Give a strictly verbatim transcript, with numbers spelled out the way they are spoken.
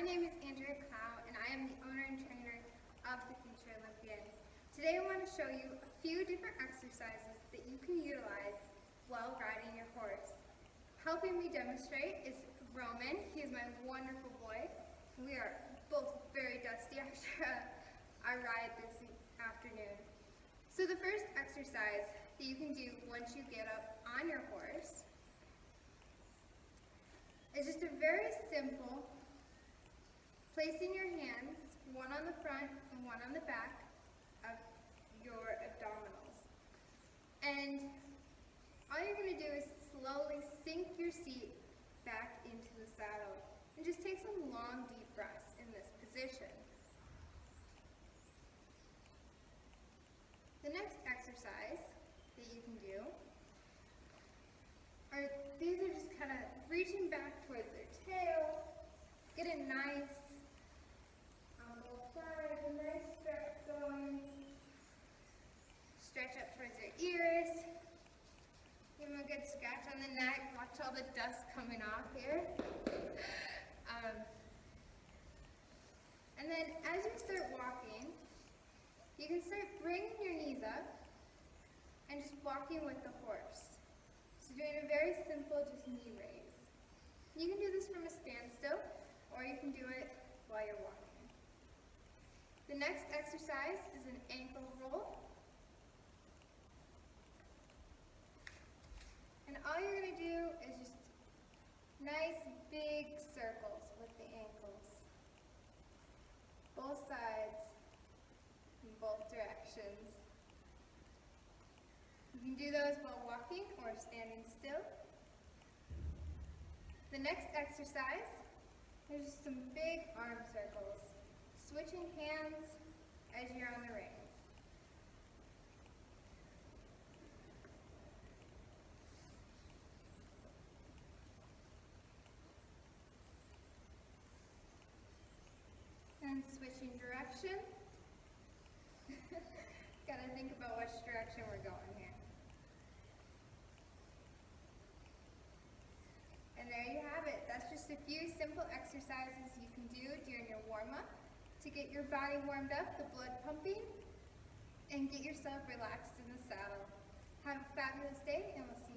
name is Andrea Clow, and I am the owner and trainer of the Future Olympian. Today I want to show you a few different exercises that you can utilize while riding your horse. Helping me demonstrate is Roman. He is my wonderful boy. We are both very dusty after our ride this afternoon. So the first exercise that you can do once you get up on your horse is just a very simple placing your hands, one on the front and one on the back of your abdominals. And all you're going to do is slowly sink your seat back into the saddle and just take some long, deep breaths in this position. The next exercise that you can do are, these are just kind of reaching back towards their tail, get a nice on both sides, a nice stretch going. Stretch up towards their ears. Give them a good scratch on the neck. Watch all the dust coming off here. Um, and then as you start walking, you can start bringing your knees up and just walking with the horse. So doing a very simple just knee raise. You can do this from a standstill, or you can do it while you're walking. The next exercise is an ankle roll. And all you're going to do is just nice big circles with the ankles. Both sides, in both directions. You can do those while walking or standing still. The next exercise is just some big arm circles. Switching hands as you're on the reins. And switching direction. Gotta think about which direction we're going here. And there you have it. That's just a few simple exercises you can do during your warm-up to get your body warmed up, the blood pumping, and get yourself relaxed in the saddle. Have a fabulous day, and we'll see you